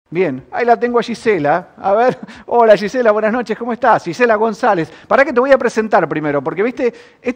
Bien, ahí la tengo a Gisela. A ver, hola Gisela, buenas noches, ¿cómo estás? Gisela González. ¿Para qué te voy a presentar primero? Porque, viste,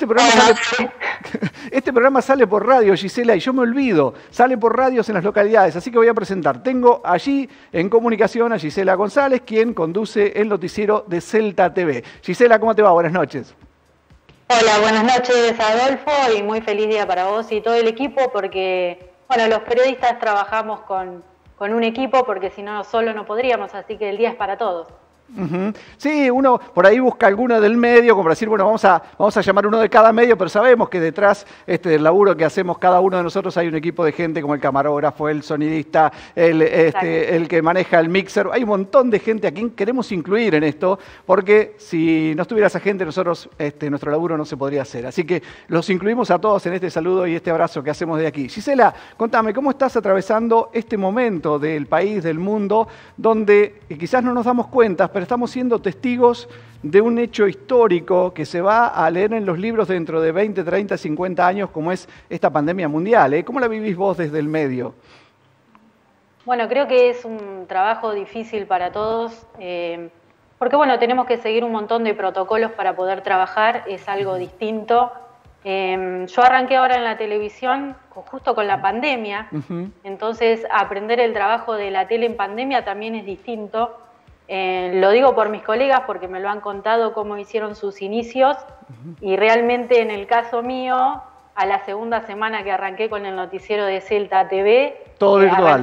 este programa sale por radio, Gisela, y yo me olvido. Sale por radios en las localidades, así que voy a presentar. Tengo allí en comunicación a Gisela González, quien conduce el noticiero de Celta TV. Gisela, ¿cómo te va? Buenas noches. Hola, buenas noches, Adolfo, y muy feliz día para vos y todo el equipo, porque, bueno, los periodistas trabajamos con un equipo, porque si no, solo no podríamos, así que el día es para todos. Sí, uno por ahí busca alguno del medio, como para decir, bueno, vamos a llamar uno de cada medio, pero sabemos que detrás del laburo que hacemos cada uno de nosotros hay un equipo de gente como el camarógrafo, el sonidista, el que maneja el mixer. Hay un montón de gente a quien queremos incluir en esto, porque si no estuviera esa gente, nosotros nuestro laburo no se podría hacer. Así que los incluimos a todos en este saludo y este abrazo que hacemos de aquí. Gisela, contame, ¿cómo estás atravesando este momento del país, del mundo, donde quizás no nos damos cuenta, pero estamos siendo testigos de un hecho histórico que se va a leer en los libros dentro de 20, 30, 50 años, como es esta pandemia mundial? ¿Cómo la vivís vos desde el medio? Bueno, creo que es un trabajo difícil para todos, porque bueno, tenemos que seguir un montón de protocolos para poder trabajar, es algo distinto. Yo arranqué ahora en la televisión justo con la pandemia, entonces aprender el trabajo de la tele en pandemia también es distinto. Lo digo por mis colegas porque me lo han contado cómo hicieron sus inicios y realmente en el caso mío, a la segunda semana que arranqué con el noticiero de Celta TV, todo virtual.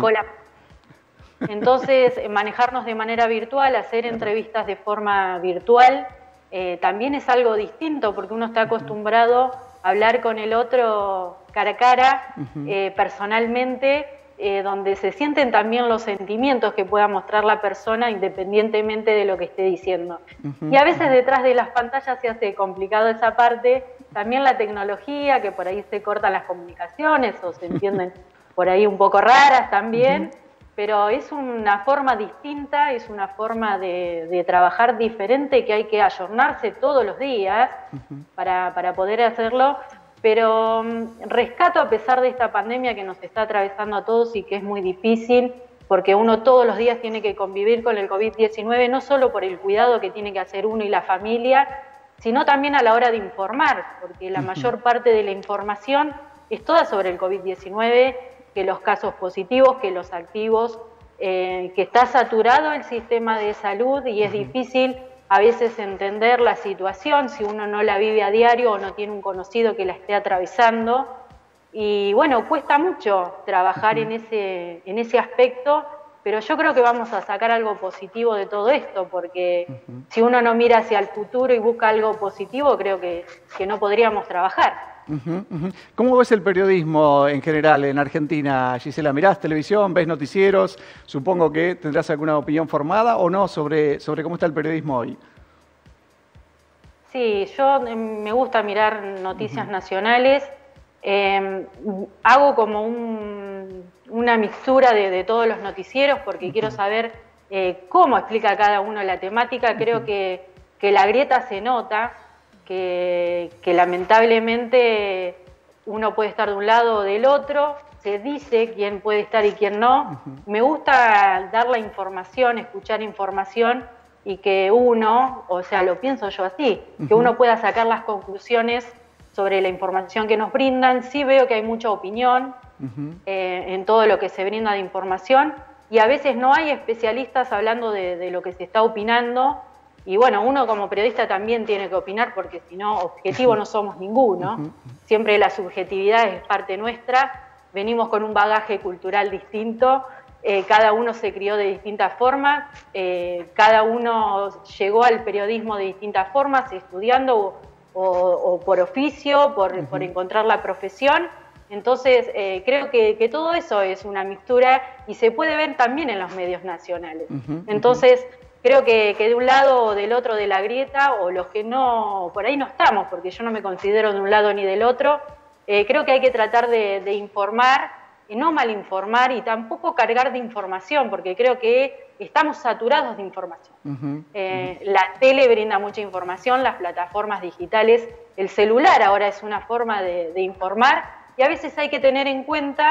Entonces manejarnos de manera virtual, hacer entrevistas de forma virtual, también es algo distinto porque uno está acostumbrado a hablar con el otro cara a cara, personalmente, donde se sienten también los sentimientos que pueda mostrar la persona independientemente de lo que esté diciendo. Y a veces detrás de las pantallas se hace complicado esa parte, también la tecnología, que por ahí se cortan las comunicaciones o se entienden por ahí un poco raras también, pero es una forma distinta, es una forma de trabajar diferente que hay que ayornarse todos los días para poder hacerlo. Pero rescato, a pesar de esta pandemia que nos está atravesando a todos y que es muy difícil, porque uno todos los días tiene que convivir con el COVID-19, no solo por el cuidado que tiene que hacer uno y la familia, sino también a la hora de informar, porque la mayor parte de la información es toda sobre el COVID-19, que los casos positivos, que los activos, que está saturado el sistema de salud y es difícil a veces entender la situación si uno no la vive a diario o no tiene un conocido que la esté atravesando. Y bueno, cuesta mucho trabajar en ese aspecto, pero yo creo que vamos a sacar algo positivo de todo esto, porque si uno no mira hacia el futuro y busca algo positivo, creo que no podríamos trabajar. ¿Cómo ves el periodismo en general en Argentina, Gisela? ¿Mirás televisión, ves noticieros? Supongo que tendrás alguna opinión formada o no sobre cómo está el periodismo hoy. Sí, yo me gusta mirar noticias nacionales. Hago como una mixtura de todos los noticieros porque quiero saber cómo explica cada uno la temática. Creo que la grieta se nota, que lamentablemente uno puede estar de un lado o del otro, se dice quién puede estar y quién no. Me gusta dar la información, escuchar información y que uno, o sea, lo pienso yo así, que uno pueda sacar las conclusiones sobre la información que nos brindan. Sí veo que hay mucha opinión en todo lo que se brinda de información y a veces no hay especialistas hablando de lo que se está opinando. Y bueno, uno como periodista también tiene que opinar porque si no, objetivo no somos ninguno. Siempre la subjetividad es parte nuestra, venimos con un bagaje cultural distinto, cada uno se crió de distintas formas, cada uno llegó al periodismo de distintas formas, estudiando o por oficio, por encontrar la profesión. Entonces, creo que todo eso es una mixtura y se puede ver también en los medios nacionales. Entonces, creo que de un lado o del otro de la grieta, o los que no, por ahí no estamos, porque yo no me considero de un lado ni del otro, creo que hay que tratar de informar, y no malinformar y tampoco cargar de información, porque creo que estamos saturados de información. La tele brinda mucha información, las plataformas digitales, el celular ahora es una forma de informar, y a veces hay que tener en cuenta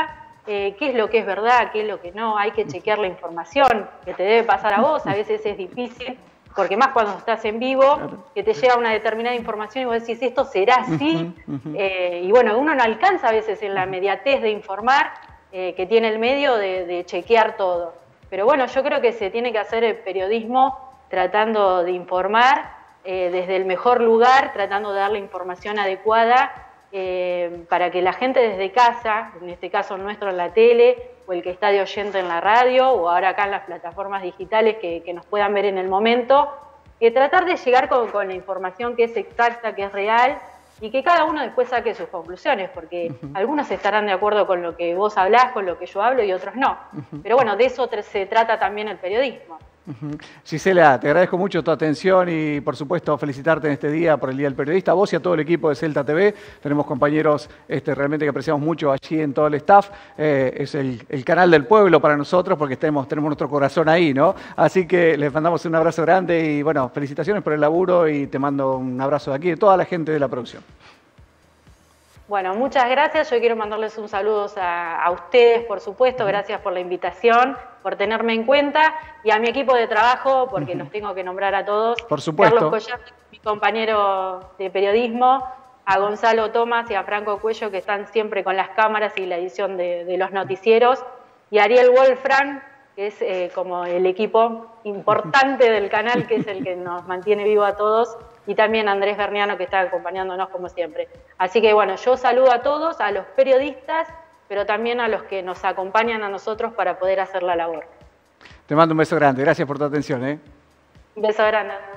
qué es lo que es verdad, qué es lo que no, hay que chequear la información que te debe pasar a vos, a veces es difícil, porque más cuando estás en vivo, que te llega una determinada información y vos decís, esto será así, y bueno, uno no alcanza a veces en la inmediatez de informar, que tiene el medio de chequear todo. Pero bueno, yo creo que se tiene que hacer el periodismo tratando de informar desde el mejor lugar, tratando de dar la información adecuada para que la gente desde casa, en este caso nuestro en la tele, o el que está de oyente en la radio, o ahora acá en las plataformas digitales que nos puedan ver en el momento, tratar de llegar con la información que es exacta, que es real, y que cada uno después saque sus conclusiones, porque algunos estarán de acuerdo con lo que vos hablás, con lo que yo hablo, y otros no. Pero bueno, de eso se trata también el periodismo. Gisela, te agradezco mucho tu atención y por supuesto felicitarte en este día por el Día del Periodista, a vos y a todo el equipo de Celta TV. Tenemos compañeros realmente que apreciamos mucho allí en todo el staff. Es el canal del pueblo para nosotros porque tenemos nuestro corazón ahí, ¿no? Así que les mandamos un abrazo grande y bueno, felicitaciones por el laburo y te mando un abrazo de aquí, de toda la gente de la producción. Bueno, muchas gracias. Yo quiero mandarles un saludo a ustedes, por supuesto. Gracias por la invitación, por tenerme en cuenta. Y a mi equipo de trabajo, porque los tengo que nombrar a todos. Por supuesto. Carlos Collar, mi compañero de periodismo, a Gonzalo Tomás y a Franco Cuello, que están siempre con las cámaras y la edición de los noticieros. Y a Ariel Wolfram, que es como el equipo importante del canal, que es el que nos mantiene vivo a todos. Y también Andrés Berniano, que está acompañándonos como siempre. Así que bueno, yo saludo a todos, a los periodistas, pero también a los que nos acompañan a nosotros para poder hacer la labor. Te mando un beso grande, gracias por tu atención. Un beso grande.